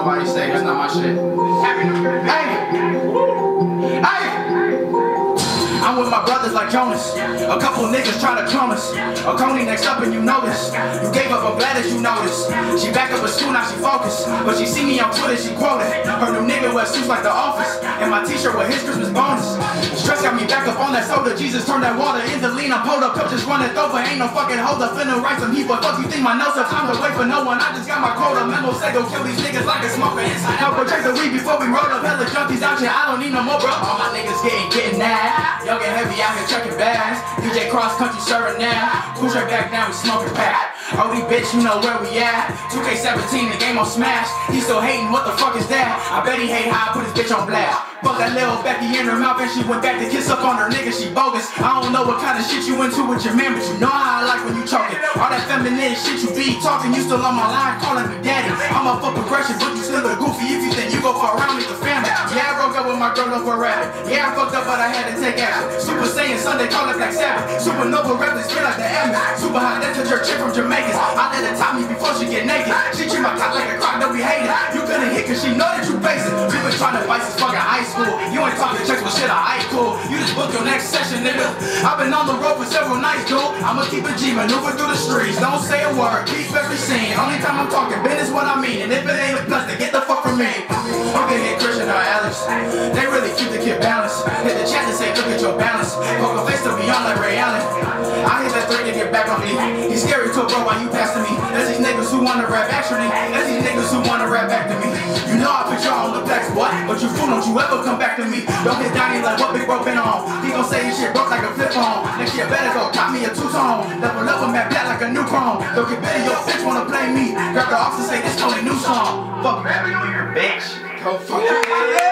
nobody say, that's not my shit. Hey! I'm with my brothers like Jonas. A couple niggas try to clone us. AKONIxx up and you notice. You gave up, I'm glad that you noticed. She back up at school, now she focused. But she see me on Twitter, she quoted. Her new nigga wears suits like The Office. And my t-shirt with his Christmas bonus. Stress got me back up on that soda. Jesus turned that water into lean. I'm pulled up, cup just running over. Ain't no fucking hold up. Finna write some heat, but fuck you think my notes are time to wait for no one. I just got my quota. Memo say go kill these niggas like a smoker inside. Help protect the weed before we roll up. Hella junkies out here, I don't need no more, bro. All my niggas getting that. Y'all get heavy out here checking bags. DJ cross country serving now. Push right back down, we smoking pack. OD bitch, you know where we at. 2K17, the game on Smash. He still hating, what the fuck is that? I bet he hate how I put his bitch on blast. Fuck that little Becky in her mouth and she went back to kiss up on her nigga, she bogus. I don't know what kind of shit you into with your man, but you know how I like when you choking. All that feminine shit you be talking, you still on my line calling me daddy. I'm up for progression, but you still a goofy if you think you go far around with the family. Yeah, I broke up with my girl over rapping. Yeah, I fucked up, but I had to take action. Super Saiyan Sunday, call it Black Sabbath. Supernova rappers feel like the Emmys. Super hot, that's your chick from Jamaica. I let her top me before she get naked. She treat my cock like a crock, don't be hating. You couldn't hit cause she know that you basic. We been trying to fight since fucking high school. You ain't talking checks with shit, I ain't cool. You just book your next session, nigga. I've been on the road for several nights, dude. I'ma keep a G, maneuver through the streets. Don't say a word, keep every scene. Only time I'm talking business what I mean. And if it ain't a plus, then get the fuck from me. I'm gonna hit Christian or Alex. They really keep the kid balanced. Hit the chat and say, look at your balance. Poker face to be on like Ray Allen. I hit that 3 to get back on me. He's scary to a bro while you passing me. There's these niggas who wanna rap actually. There's these niggas who wanna rap back to me. You know I put y'all on the flex, boy. But you fool, don't you ever come back to me. Don't hit Donnie like what big bro been on. He gon' say his shit broke like a flip phone. Next year better go cop me a two-tone. Level up him at black like a new chrome. Don't get better, your bitch wanna play me. Grab the ox and say this only new song. Fuck rapping on your bitch. Go fuck you.